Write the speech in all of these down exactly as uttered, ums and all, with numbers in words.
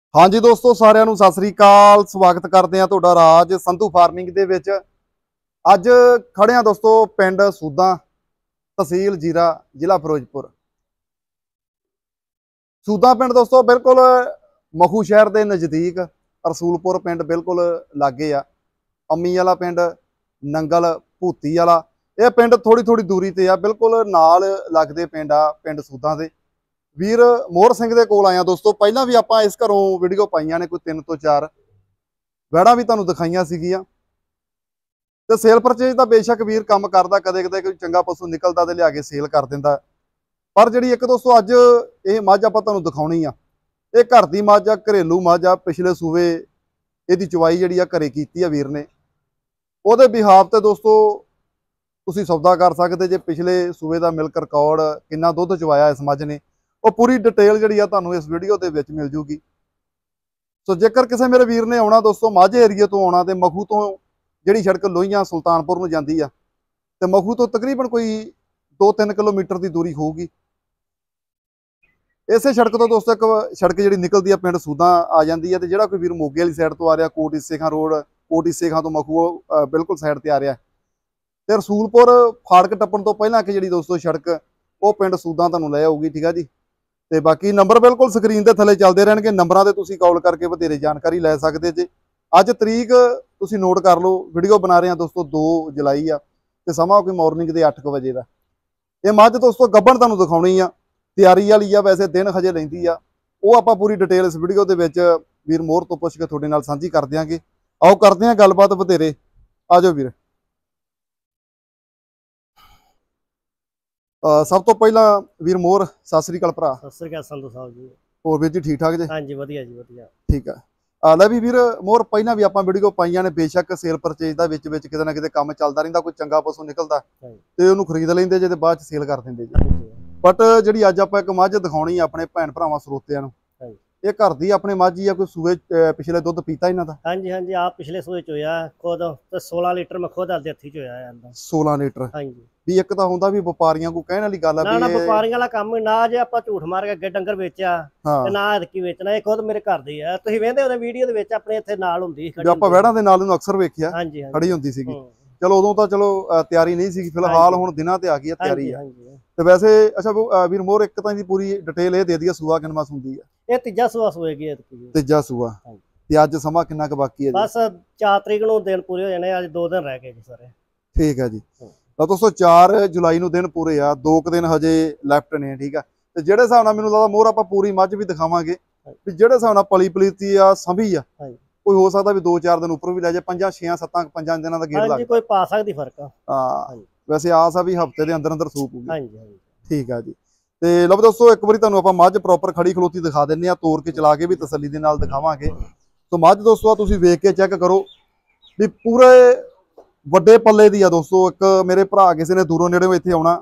हाँ जी दोस्तों, साਰਿਆਂ ਨੂੰ सत श्री अकाल। स्वागत करते हैं ਤੁਹਾਡਾ ਰਾਜ ਸੰਧੂ ਫਾਰਮਿੰਗ ਦੇ ਵਿੱਚ। ਅੱਜ ਖੜੇ ਆ ਦੋਸਤੋ ਪਿੰਡ ਸੂਦਾਂ, ਤਹਿਸੀਲ ਜੀਰਾ, ਜ਼ਿਲ੍ਹਾ ਫਿਰੋਜ਼ਪੁਰ। ਸੂਦਾਂ ਪਿੰਡ ਦੋਸਤੋ ਬਿਲਕੁਲ ਮਖੂ ਸ਼ਹਿਰ ਦੇ ਨਜ਼ਦੀਕ, ਰਸੂਲਪੁਰ ਪਿੰਡ ਬਿਲਕੁਲ ਲਾਗੇ ਆ। ਅੰਮੀ ਵਾਲਾ ਪਿੰਡ, ਨੰਗਲ ਭੂਤੀ ਵਾਲਾ, ਇਹ ਪਿੰਡ ਥੋੜੀ ਥੋੜੀ ਦੂਰੀ ਤੇ ਆ, ਬਿਲकुल ਨਾਲ ਲੱਗਦੇ ਪਿੰਡ ਆ ਪਿੰਡ ਸੂਦਾਂ ਦੇ। ਵੀਰ ਮੋਹਰ ਸਿੰਘ ਦੇ ਕੋਲ ਆਇਆ ਦੋਸਤੋ। ਪਹਿਲਾਂ ਵੀ ਆਪਾਂ ਇਸ ਘਰੋਂ ਵੀਡੀਓ ਪਾਈਆਂ ਨੇ, ਕੋਈ ਤਿੰਨ ਤੋਂ ਚਾਰ ਵੈੜਾਂ ਵੀ ਤੁਹਾਨੂੰ ਦਿਖਾਈਆਂ ਸੀਗੀਆਂ। ਤੇ ਸੇਲ ਪਰਚੇਜ ਦਾ ਬੇਸ਼ੱਕ ਵੀਰ ਕੰਮ ਕਰਦਾ, ਕਦੇ ਕਦੇ ਕੋਈ ਚੰਗਾ ਪਸ਼ੂ ਨਿਕਲਦਾ ਤੇ ਲਿਆ ਕੇ ਸੇਲ ਕਰ ਦਿੰਦਾ। ਪਰ ਜਿਹੜੀ ਇੱਕ ਦੋਸਤੋ ਅੱਜ ਇਹ ਮੱਝ ਆਪਾਂ ਤੁਹਾਨੂੰ ਦਿਖਾਉਣੀ ਆ, ਇਹ ਘਰ ਦੀ ਮੱਝ ਆ, ਘਰੇਲੂ ਮੱਝ ਆ। ਪਿਛਲੇ ਸੂਵੇ ਇਹਦੀ ਚਵਾਈ ਜਿਹੜੀ ਆ ਘਰੇ ਕੀਤੀ ਆ ਵੀਰ ਨੇ। ਉਹਦੇ ਬਿਹਾਫ ਤੇ ਦੋਸਤੋ ਤੁਸੀਂ ਸੌਦਾ ਕਰ ਸਕਦੇ ਜੇ। ਪਿਛਲੇ ਸੂਵੇ ਦਾ ਮਿਲਕ ਰਿਕਾਰਡ, ਕਿੰਨਾ ਦੁੱਧ ਚਵਾਇਆ ਇਸ ਮੱਝ ਨੇ, ਉਹ ਪੂਰੀ ਡਿਟੇਲ ਜਿਹੜੀ ਆ ਤੁਹਾਨੂੰ ਇਸ ਵੀਡੀਓ ਦੇ ਵਿੱਚ ਮਿਲ ਜੂਗੀ। ਸੋ ਜੇਕਰ ਕਿਸੇ ਮੇਰੇ ਵੀਰ ਨੇ ਆਉਣਾ ਦੋਸਤੋ, ਮਾਝੇ ਏਰੀਏ ਤੋਂ ਆਉਣਾ, ਤੇ ਮਖੂ ਤੋਂ ਜਿਹੜੀ ਸੜਕ ਲੋਹੀਆਂ ਸੁਲਤਾਨਪੁਰ ਨੂੰ ਜਾਂਦੀ ਆ, ਤੇ ਮਖੂ ਤੋਂ ਤਕਰੀਬਨ ਕੋਈ ਦੋ ਤਿੰਨ ਕਿਲੋਮੀਟਰ ਦੀ ਦੂਰੀ ਹੋਊਗੀ। ਇਸੇ ਸੜਕ ਤੋਂ ਦੋਸਤੋ ਇੱਕ ਸੜਕ ਜਿਹੜੀ ਨਿਕਲਦੀ ਆ ਪਿੰਡ ਸੂਦਾਂ ਆ ਜਾਂਦੀ ਹੈ। ਤੇ ਜਿਹੜਾ ਕੋਈ ਵੀਰ ਮੋਗੇ ਵਾਲੀ ਸਾਈਡ ਤੋਂ ਆ ਰਿਹਾ, ਕੋਟ ਇਸੇ ਖਾਂ ਰੋਡ, ਕੋਟ ਇਸੇ ਖਾਂ ਤੋਂ ਮਖੂ ਬਿਲਕੁਲ ਸਾਈਡ ਤੇ ਆ ਰਿਹਾ, ਤੇ ਰਸੂਲਪੁਰ ਫਾੜਕ ਟੱਪਣ ਤੋਂ ਪਹਿਲਾਂ ਕਿ ਜਿਹੜੀ ਦੋਸਤੋ ਸੜਕ ਉਹ ਪਿੰਡ ਸੂਦਾਂ ਤੁਹਾਨੂੰ ਲੈ ਆਊਗੀ। ਠੀਕ ਆ ਜੀ। ਤੇ ਬਾਕੀ ਨੰਬਰ ਬਿਲਕੁਲ ਸਕਰੀਨ ਦੇ ਥੱਲੇ ਚੱਲਦੇ ਰਹਿਣਗੇ, ਨੰਬਰਾਂ ਤੇ ਤੁਸੀਂ ਕਾਲ ਕਰਕੇ ਵਧੇਰੇ ਜਾਣਕਾਰੀ ਲੈ ਸਕਦੇ ਜੇ। ਅੱਜ ਤਰੀਕ ਤੁਸੀਂ ਨੋਟ ਕਰ ਲਓ, ਵੀਡੀਓ ਬਣਾ ਰਹੇ ਹਾਂ ਦੋਸਤੋ ਦੋ ਜੁਲਾਈ ਆ, ਤੇ ਸਮਾਂ ਕੋਈ ਮਾਰਨਿੰਗ ਦੇ ਅੱਠ ਕੁ ਵਜੇ ਦਾ। ਇਹ ਮੱਝ ਦੋਸਤੋ ਗੱਭਣ ਤੁਹਾਨੂੰ ਦਿਖਾਉਣੀ ਆ, ਤਿਆਰੀ ਵਾਲੀ ਆ, ਵੈਸੇ ਦਿਨ ਹਜੇ ਲੈਂਦੀ ਆ। ਉਹ ਆਪਾਂ ਪੂਰੀ ਡਿਟੇਲ ਇਸ ਵੀਡੀਓ ਦੇ ਵਿੱਚ ਵੀਰ ਮੋਹਰ ਤੋਂ ਪੁੱਛ ਕੇ ਤੁਹਾਡੇ ਨਾਲ ਸਾਂਝੀ ਕਰ ਦਿਆਂਗੇ। ਆਓ ਕਰਦੇ ਹਾਂ ਗੱਲਬਾਤ ਵਧੇਰੇ, ਆ ਜਾਓ ਵੀਰ। ਸਭ ਤੋਂ ਪਹਿਲਾਂ ਵੀਰ ਮੋਹਰ ਸਤਿ ਸ੍ਰੀ ਅਕਾਲ ਭਰਾ। ਸਤਿ ਸ੍ਰੀ ਅਕਾਲ ਸੰਧੂ ਸਾਹਿਬ ਜੀ। ਹੋਰ ਵੀਰ ਜੀ ਠੀਕ ਠਾਕ ਜੀ? ਹਾਂਜੀ ਵਧੀਆ ਜੀ ਵਧੀਆ। ਠੀਕ ਆ। ਲੈ ਵੀ ਵੀਰ ਮੋਹਰ, ਪਹਿਲਾਂ ਵੀ ਆਪਾਂ ਵੀਡੀਓ ਪਾਈਆਂ ਨੇ, ਬੇਸ਼ੱਕ ਸੇਲ ਪਰਚੇਜ ਦਾ ਵਿੱਚ ਵਿੱਚ ਕਿਤੇ ਨਾ ਕਿਤੇ ਕੰਮ ਚੱਲਦਾ ਰਹਿੰਦਾ। ਕੋਈ ਚੰਗਾ ਪਸ਼ੂ ਨਿਕਲਦਾ ਤੇ ਉਹਨੂੰ ਖਰੀਦ ਲੈਂਦੇ ਜੇ, ਤੇ ਬਾਅਦ ਚ ਸੇਲ ਕਰ ਦਿੰਦੇ ਜੀ। ਬਟ ਜਿਹੜੀ ਅੱਜ ਆਪਾਂ ਇੱਕ ਮੱਝ ਦਿਖਾਉਣੀ ਆ ਆਪਣੇ ਭੈਣ ਭਰਾਵਾਂ ਸਰੋਤਿਆਂ ਨੂੰ, ਇਹ ਘਰ ਦੀ ਆਪਣੇ ਮੱਝ ਹੀ ਆ। ਕੋਈ ਸੂਏ ਪਿਛਲੇ ਦੁੱਧ ਪੀਤਾ ਇਹਨਾਂ ਦਾ? ਹਾਂਜੀ ਹਾਂਜੀ, ਆਪ ਪਿਛਲੇ ਸੂਏ ਚ ਹੋਇਆ ਖੁਦ, ਤੇ ਸੋਲਾਂ ਲੀਟਰ ਮੈਂ ਖੁਦ ਆਪਦੇ ਹੱਥੀ ਚ ਹੋਇਆ ਜਾਂਦਾ। ਸੋਲਾਂ ਲੀਟਰ? ਹਾਂਜੀ। ਵੀ ਇੱਕ ਤਾਂ ਹੁੰਦਾ ਵੀ ਵਪਾਰੀਆਂ ਕੋ ਕਹਿਣ ਵਾਲੀ ਗੱਲ ਆ, ਨਾ ਨਾ ਵਪਾਰੀਆਂ ਵਾਲਾ ਕੰਮ ਨਾ, ਜੇ ਆਪਾਂ ਝੂਠ ਮਾਰ ਕੇ ਅੱਗੇ ਡੰਗਰ ਵੇਚਿਆ ਤੇ ਨਾ ਐਤਕੀ ਵੇਚਣਾ। ਇਹ ਖੁਦ ਮੇਰੇ ਘਰ ਦੀ ਆ, ਤੁਸੀਂ ਵੇਖਦੇ ਉਹਦੇ ਵੀਡੀਓ ਦੇ ਵਿੱਚ ਆਪਣੇ ਇੱਥੇ ਨਾਲ ਹੁੰਦੀ ਸੀ, ਆਪਾਂ ਵੈੜਾਂ ਦੇ ਨਾਲ ਨੂੰ ਅਕਸਰ ਵੇਖਿਆ ਹਾਂਜੀ ਖੜੀ ਹੁੰਦੀ ਸੀਗੀ। ਚਲੋ ਉਦੋਂ ਤਾਂ ਚਲੋ ਤਿਆਰੀ ਨਹੀਂ ਸੀ, ਫਿਲਹਾਲ ਹੁਣ ਦਿਨਾਂ ਤੇ ਆ ਗਈ ਆ ਤਿਆਰੀ ਆ। ਤੇ ਵੈਸੇ ਅੱਛਾ ਵੀਰ ਮੋਹਰ, ਇੱਕ ਤਾਂ ਦੀ ਪੂਰੀ ਡਿਟੇਲ ਇਹ ਦੇ ਦਈਏ, ਸੂਆ ਕਿੰਨਾ ਹੁੰਦੀ ਆ? ਇਹ ਤੀਜਾ ਸੂਆ ਸੂਏਗੀ। ਤੀਜਾ ਸੂਆ। ਤੇ ਅੱਜ ਸਮਾਂ ਕਿੰਨਾ ਕੁ ਬਾਕੀ ਹੈ ਜੀ? ਬਸ ਚਾਰ ਤਰੀਕ ਨੂੰ ਦਿਨ ਪੂਰੇ ਹੋ ਜਾਣੇ, ਅੱਜ ਦੋ ਦਿਨ ਰਹਿ ਗਏ ਜੀ ਸਾਰੇ। ਠੀਕ ਹੈ ਜੀ। ਤਾਂ ਦੋਸਤੋ ਚਾਰ ਜੁਲਾਈ ਨੂੰ ਦਿਨ ਪੂਰੇ ਆ, ਦੋ ਕੁ ਦਿਨ ਹਜੇ ਲੈਫਟ ਨੇ। ਠੀਕ ਆ। ਤੇ ਜਿਹੜੇ ਹਿਸਾਬ ਨਾਲ ਮੈਨੂੰ ਲੱਗਦਾ ਮੋਹਰ ਆਪਾਂ ਪੂਰੀ ਮੱਝ ਵੀ ਦਿਖਾਵਾਂਗੇ, ਵੀ ਜਿਹੜੇ ਹਿਸਾਬ ਨਾਲ ਪਲੀ ਪਲੀਤੀ ਆ, ਸੰਭੀ ਆ, ਕੋਈ ਹੋ ਸਕਦਾ ਵੀ ਦੋ ਚਾਰ ਦਿਨ ਉੱਪਰ ਵੀ ਲੈ ਜਾਏ, ਪੰਜਾਂ ਛੇਆਂ ਸੱਤਾਂ ਪੰਜਾਂ ਦਿਨਾਂ ਦਾ ਗੇੜ ਲੱਗ ਕੋਈ ਪਾ ਸਕਦੀ ਫਰਕ ਆ। ਹਾਂ ਵੈਸੇ ਆਸ ਆ ਵੀ ਹਫਤੇ ਦੇ ਅੰਦਰ ਅੰਦਰ ਸੂਪ ਹੋਊਗੀ। ਹਾਂਜੀ ਹਾਂਜੀ ਠੀਕ ਆ ਜੀ। ਤੇ ਲਓ ਦੋਸਤੋ, ਇੱਕ ਵਾਰੀ ਤੁਹਾਨੂੰ ਆਪਾਂ ਮੱਝ ਪ੍ਰੋਪਰ ਖੜੀ ਖਲੋਤੀ ਦਿਖਾ ਦਿੰਨੇ ਆ, ਤੋੜ ਕੇ ਚਲਾ ਕੇ ਵੀ ਤਸੱਲੀ ਦੇ ਨਾਲ ਦਿਖਾਵਾਂਗੇ। ਸੋ ਮੱਝ ਦੋਸਤੋ ਤੁਸੀਂ ਵੇਖ ਕੇ ਚੈੱਕ ਕਰੋ ਵੀ ਪੂਰੇ ਵੱਡੇ ਪੱਲੇ ਦੀ ਆ ਦੋਸਤੋ। ਇੱਕ ਮੇਰੇ ਭਰਾ ਕਿਸੇ ਨੇ ਦੂਰੋਂ ਨੇੜਿਓਂ ਇੱਥੇ ਆਉਣਾ,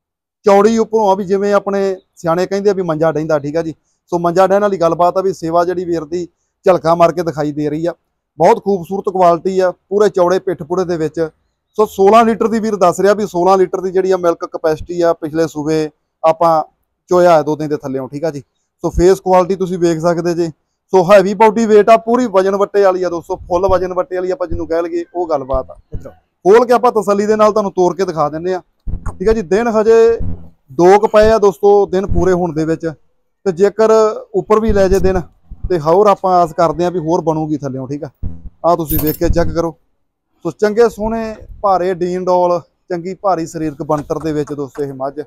ਚੌੜੀ ਉੱਪਰੋਂ ਆ, ਵੀ ਜਿਵੇਂ ਆਪਣੇ ਸਿਆਣੇ ਕਹਿੰਦੇ ਆ ਵੀ ਮੰਜਾ ਡਹਿੰਦਾ। ਠੀਕ ਆ ਜੀ। ਸੋ ਮੰਜਾ ਡਹਿਣ ਵਾਲੀ ਗੱਲਬਾਤ ਆ, ਵੀ ਸੇਵਾ ਜਿਹੜੀ ਵੀਰ ਦੀ ਝਲਕਾ ਮਾਰ ਕੇ ਦਿਖਾਈ ਦੇ ਰਹੀ ਆ। ਬਹੁਤ ਖੂਬਸੂਰਤ ਕੁਆਲਿਟੀ ਆ, ਪੂਰੇ ਚੌੜੇ ਪਿੱਠ ਪੁੜੇ ਦੇ ਵਿੱਚ। ਸੋ ਸੋਲਾਂ ਲੀਟਰ ਦੀ ਵੀਰ ਦੱਸ ਰਿਹਾ, ਵੀ ਸੋਲਾਂ ਲੀਟਰ ਦੀ ਜਿਹੜੀ ਆ ਮਿਲਕ ਕਪੈਸਿਟੀ ਆ। ਪਿਛਲੇ ਸੂਬੇ ਆਪਾਂ ਚੋਇਆ ਹੈ ਦੋ ਦਿਨ ਦੇ ਥੱਲੇੋਂ। ਠੀਕ ਆ ਜੀ। ਸੋ ਫੇਸ ਕੁਆਲਿਟੀ ਤੁਸੀਂ ਵੇਖ ਸਕਦੇ ਜੇ। ਸੋ ਹੈਵੀ ਬਾਡੀ ਵੇਟ ਆ, ਪੂਰੀ ਵਜਨ ਵੱਟੇ ਵਾਲੀ ਆ ਦੋਸਤੋ, ਫੁੱਲ ਵਜਨ ਵੱਟੇ ਵਾਲੀ ਆਪਾਂ ਜਿਹਨੂੰ ਕਹਿ ਲਈਏ, ਉਹ ਗੱਲਬਾਤ ਆ। ਖੋਲ ਕੇ ਆਪਾਂ ਤਸੱਲੀ ਦੇ ਨਾਲ ਤੁਹਾਨੂੰ ਤੋੜ ਕੇ ਦਿਖਾ ਦਿੰਦੇ ਆ। ਠੀਕ ਆ ਜੀ। ਦਿਨ ਹਜੇ ਦੋ ਕੁ ਪਏ ਆ ਦੋਸਤੋ, ਦਿਨ ਪੂਰੇ ਹੋਣ ਦੇ ਵਿੱਚ। ਤੇ ਜੇਕਰ ਉੱਪਰ ਵੀ ਲੈ ਜੇ ਦਿਨ, ਤੇ ਹੋਰ ਆਪਾਂ ਆਸ ਕਰਦੇ ਆ ਵੀ ਹੋਰ ਬਣੂਗੀ ਥੱਲਿਓਂ। ਠੀਕ ਆ। ਆਹ ਤੁਸੀਂ ਵੇਖ ਕੇ ਚੈੱਕ ਕਰੋ। ਸੋ ਚੰਗੇ ਸੋਹਣੇ ਭਾਰੇ ਡੀਨ ਡੋਲ, ਚੰਗੀ ਭਾਰੀ ਸਰੀਰਕ ਬਣਤਰ ਦੇ ਵਿੱਚ ਦੋਸਤੋ ਇਹ ਮੱਝ।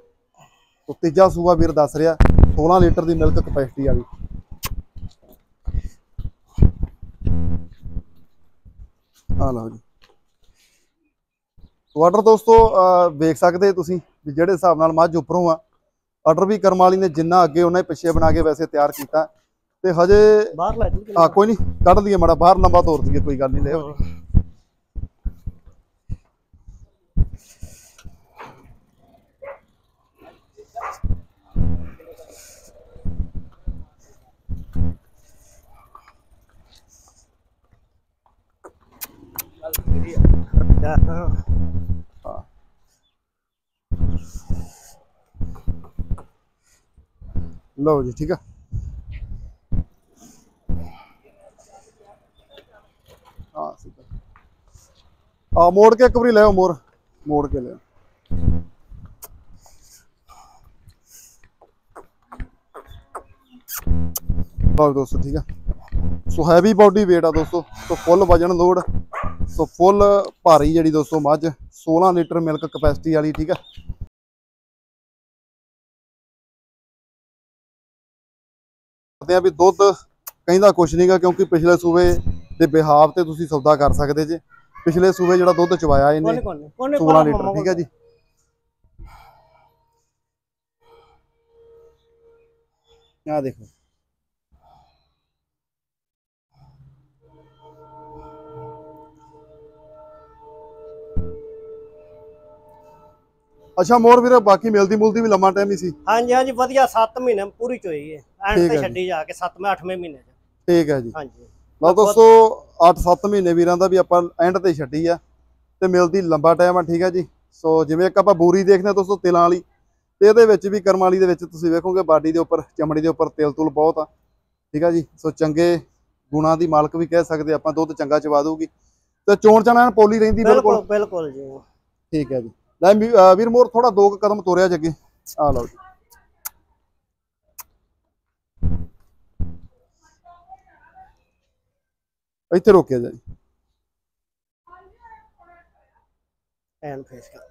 ਸੋ ਤੀਜਾ ਸੂਆ ਵੀਰ ਦੱਸ ਰਿਹਾ, ਸੋਲਾਂ ਲੀਟਰ ਦੀ ਮਿਲਕ ਕਪੈਸਿਟੀ ਵਾਲੀ। ਆ ਲਓ ਜੀ। ਆਰਡਰ ਦੋਸਤੋ ਵੇਖ ਸਕਦੇ ਤੁਸੀਂ ਵੀ ਜਿਹੜੇ ਹਿਸਾਬ ਨਾਲ ਮੱਝ ਉੱਪਰੋਂ ਆ, ਆਰਡਰ ਵੀ ਕਰਮ ਵਾਲੀ ਨੇ ਜਿੰਨਾ ਅੱਗੇ ਉਹਨਾਂ ਹੀ ਪਿੱਛੇ ਬਣਾ ਕੇ ਵੈਸੇ ਤਿਆਰ ਕੀਤਾ। ਤੇ ਹਜੇ ਬਾਹਰ ਲੈ ਜੀ, ਹਾਂ ਕੋਈ ਨਹੀਂ, ਕੱਢ ਲਈਏ ਮਾੜਾ ਬਾਹਰ, ਲੰਬਾ ਤੋਰ ਦਈਏ, ਕੋਈ ਗੱਲ ਨਹੀਂ। ਲੈ ਲਓ ਜੀ। ਠੀਕ ਆ। ਆ ਮੋੜ ਕੇ ਇੱਕ ਵਾਰੀ ਲਿਆਓ ਮੋਰ ਮੋੜ ਕੇ ਲਿਆਓ। ਲਓ ਦੋਸਤੋ ਠੀਕ ਆ। ਸੋ ਹੈਵੀ ਬਾਡੀ weight ਆ ਦੋਸਤੋ। ਸੋ ਫੁੱਲ ਵਜਨ ਲੋਡ, ਸੋ ਫੁੱਲ ਭਾਰੀ ਜਿਹੜੀ ਦੋਸਤੋ ਮੱਝ ਸੋਲਾਂ ਲੀਟਰ ਮਿਲਕ ਕਪੈਸਿਟੀ ਵਾਲੀ, ਠੀਕ ਆ। ਆ ਵੀ ਦੁੱਧ ਕਹਿੰਦਾ ਕੁਛ ਨਹੀਂਗਾ, ਕਿਉਂਕਿ ਪਿਛਲੇ ਸੂਬੇ ਦੇ ਬਿਹਾਵ ਤੇ ਤੁਸੀਂ ਸੌਦਾ ਕਰ ਸਕਦੇ ਜੇ। ਪਿਛਲੇ ਸੂਬੇ ਜਿਹੜਾ ਦੁੱਧ ਚਵਾਇਆ ਇਹਨੇ ਸੋਲਾਂ ਲੀਟਰ, ਠੀਕ ਹੈ ਜੀ। ਆ ਦੇਖੋ ਅੱਛਾ ਮੋਰ ਵੀਰੇ, ਬਾਕੀ ਮਿਲਦੀ ਮੁਲਦੀ ਵੀ ਲੰਮਾ ਟਾਈਮ ਹੀ ਸੀ। ਹਾਂਜੀ ਹਾਂਜੀ ਵਧੀਆ, ਸੱਤ ਮਹੀਨੇ ਪੂਰੀ ਚੋਈ ਹੈ ਐਂਡ ਤੇ ਛੱਡੀ ਜਾ ਕੇ ਸੱਤਵੇਂ ਅੱਠਵੇਂ ਮਹੀਨੇ ਚ। ਠੀਕ ਹੈ ਜੀ। ਹਾਂਜੀ ਲਓ ਦੋਸਤੋ ਅੱਠ ਸੱਤ ਮਹੀਨੇ ਵੀਰਾਂ ਦਾ ਵੀ ਆਪਾਂ ਐਂਡ ਤੇ ਛੱਡੀ ਆ ਤੇ ਮਿਲਦੀ ਲੰਬਾ ਟਾਈਮ ਆ, ਠੀਕ ਹੈ ਜੀ। ਸੋ ਜਿਵੇਂ ਇੱਕ ਆਪਾਂ ਬੂਰੀ ਦੇਖਦੇ ਆ ਦੋਸਤੋ ਤਿਲਾਂ ਵਾਲੀ, ਤੇ ਇਹਦੇ ਵਿੱਚ ਵੀ ਕਰਮ ਵਾਲੀ ਦੇ ਵਿੱਚ ਤੁਸੀਂ ਵੇਖੋਗੇ ਬਾਡੀ ਦੇ ਉੱਪਰ ਚਮੜੀ ਦੇ ਉੱਪਰ ਤਿਲ ਤੁਲ ਬਹੁਤ ਆ, ਠੀਕ ਆ ਜੀ। ਸੋ ਚੰਗੇ ਗੁਣਾਂ ਦੀ ਮਾਲਕ ਵੀ ਕਹਿ ਸਕਦੇ ਆਪਾਂ, ਦੁੱਧ ਚੰਗਾ ਚਵਾ ਦੂਗੀ ਤੇ ਚੋਣ ਚਾਣਾ ਪੋਲੀ ਰਹਿੰਦੀ ਬਿਲਕੁਲ ਬਿਲਕੁਲ ਜੀ। ਠੀਕ ਹੈ ਜੀ। ਲੈ ਵੀਰ ਮੋਰ ਥੋੜਾ ਦੋ ਕਦਮ ਤੋਰਿਆ ਜ ਅੱਗੇ, ਆ ਲਓ ਜੀ। ਇੱਥੇ ਰੋਕਿਆ ਜੀ ਐਨ ਫੇਸ ਕਰ।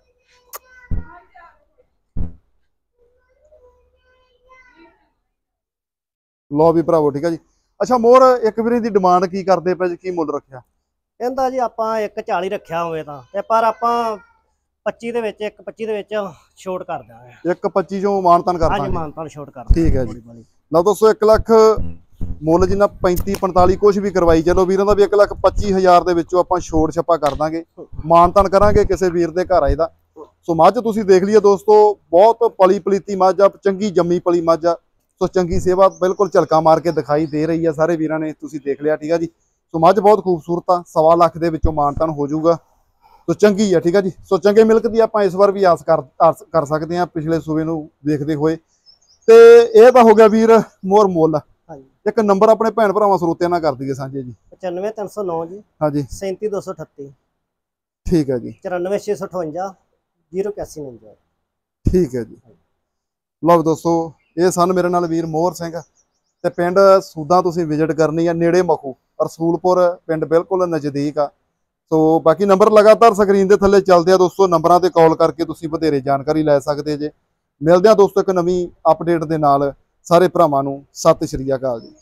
ਲਓ ਵੀ ਭਰਾਵੋ, ਠੀਕ ਹੈ ਜੀ। ਅੱਛਾ ਮੋਰ ਇੱਕ ਵੀਰੇ ਦੀ ਡਿਮਾਂਡ ਕੀ ਕਰਦੇ ਪਏ ਜੀ, ਕੀ ਮੁੱਲ ਰੱਖਿਆ ਕਹਿੰਦਾ ਜੀ? ਆਪਾਂ ਇੱਕ ਚਾਲੀ ਰੱਖਿਆ ਹੋਵੇ ਤਾਂ ਤੇ ਪਰ ਆਪਾਂ ਪੱਚੀ ਦੇ ਵਿੱਚ ਇੱਕ ਪੱਚੀ ਦੇ ਵਿੱਚ ਛੋਟ ਕਰ ਦਾਂਗੇ। ਇੱਕ ਪੱਚੀ ਚੋਂ ਮਾਨਤਾਨ ਕਰ ਦਾਂਗੇ। ਹਾਂਜੀ ਮਾਨਤਾਨ ਛੋਟ ਕਰ ਦਾਂਗੇ। ਠੀਕ ਹੈ ਜੀ। ਲਓ ਦੋਸਤੋ ਇੱਕ ਲੱਖ ਮੁੱਲ ਜਿੰਨਾ ਪੈਂਤੀ ਪੰਤਾਲੀ ਕੁਛ ਵੀ ਕਰਵਾਈ ਚਲੋ ਵੀਰਾਂ ਦਾ ਵੀ ਇੱਕ ਲੱਖ ਪੱਚੀ ਹਜ਼ਾਰ ਦੇ ਵਿੱਚੋਂ ਆਪਾਂ ਛੋੜ ਛੱਪਾ ਕਰ ਦਾਂਗੇ, ਮਾਨਤਾਨ ਕਰਾਂਗੇ ਕਿਸੇ ਵੀਰ ਦੇ ਘਰ ਆਏ ਦਾ। ਸੋ ਮੱਝ ਤੁਸੀਂ ਦੇਖ ਲਈਏ ਦੋਸਤੋ, ਬਹੁਤ ਪਲੀ ਪਲੀਤੀ ਮੱਝ ਆ, ਚੰਗੀ ਜੰਮੀ ਪਲੀ ਮੱਝ ਆ। ਸੋ ਚੰਗੀ ਸੇਵਾ ਬਿਲਕੁਲ ਝਲਕਾ ਮਾਰ ਕੇ ਦਿਖਾਈ ਦੇ ਰਹੀ ਆ, ਸਾਰੇ ਵੀਰਾਂ ਨੇ ਤੁਸੀਂ ਦੇਖ ਲਿਆ, ਠੀਕ ਆ ਜੀ। ਸੋ ਮੱਝ ਬਹੁਤ ਖੂਬਸੂਰਤ ਆ, ਸਵਾ ਲੱਖ ਦੇ ਵਿੱਚੋਂ ਮਾਨਤਾਨ ਹੋ ਜਾਊਗਾ। ਸੋ ਚੰਗੀ ਆ, ਠੀਕ ਆ ਜੀ। ਸੋ ਚੰਗੇ ਮਿਲਕ ਦੀ ਆਪਾਂ ਇਸ ਵਾਰ ਵੀ ਆਸ ਕਰ ਕਰ ਸਕਦੇ ਹਾਂ ਪਿਛਲੇ ਸੂਬੇ ਨੂੰ ਵੇਖਦੇ ਹੋਏ। ਤੇ ਇਹ ਤਾਂ ਹੋ ਗਿਆ ਵੀਰ ਮੋਰ ਮੁੱਲ। ਇੱਕ ਨੰਬਰ ਆਪਣੇ ਭੈਣ ਭਰਾਵਾਂ ਸਰੋਤਿਆਂ ਨਾਲ ਕਰ ਦਈਏ ਸਾਂਝੇ ਜੀ। ਪਚਾਨਵੇਂ ਤਿੰਨ ਸੌ ਨੌ ਜੀ। ਹਾਂਜੀ ਸੈਂਤੀ ਦੋ ਸੌ ਅਠੱਤੀ। ਠੀਕ ਹੈ ਜੀ। ਚੁਰਾਨਵੇਂ ਛੇ ਸੌ ਅਠਵੰਜਾ ਜ਼ੀਰੋ ਇਕਾਸੀ ਉਣੰਜਾ। ਠੀਕ ਹੈ ਜੀ। ਲਓ ਦੋਸਤੋ ਇਹ ਸਨ ਮੇਰੇ ਨਾਲ ਵੀਰ ਮੋਹਰ ਸਿੰਘ ਤੇ ਪਿੰਡ ਸੂਦਾ ਤੁਸੀਂ ਵਿਜ਼ਿਟ ਕਰਨੀ ਆ, ਨੇੜੇ ਮਖੂ ਰਸੂਲਪੁਰ ਪਿੰਡ ਬਿਲਕੁਲ ਨਜ਼ਦੀਕ ਆ। ਸੋ ਬਾਕੀ ਨੰਬਰ ਲਗਾਤਾਰ ਸਕਰੀਨ ਦੇ ਥੱਲੇ ਚੱਲਦੇ ਆ ਦੋਸਤੋ, ਨੰਬਰਾਂ ਤੇ ਕਾਲ ਕਰਕੇ ਤੁਸੀਂ ਵਧੇਰੇ ਜਾਣਕਾਰੀ ਲੈ ਸਕਦੇ ਜੇ। ਮਿਲਦੇ ਆ ਦੋਸਤੋ ਇੱਕ ਨਵੀਂ ਅਪਡੇਟ ਦੇ ਨਾਲ। ਸਾਰੇ ਭਰਾਵਾਂ ਨੂੰ ਸਤਿ ਸ਼੍ਰੀ ਅਕਾਲ ਜੀ।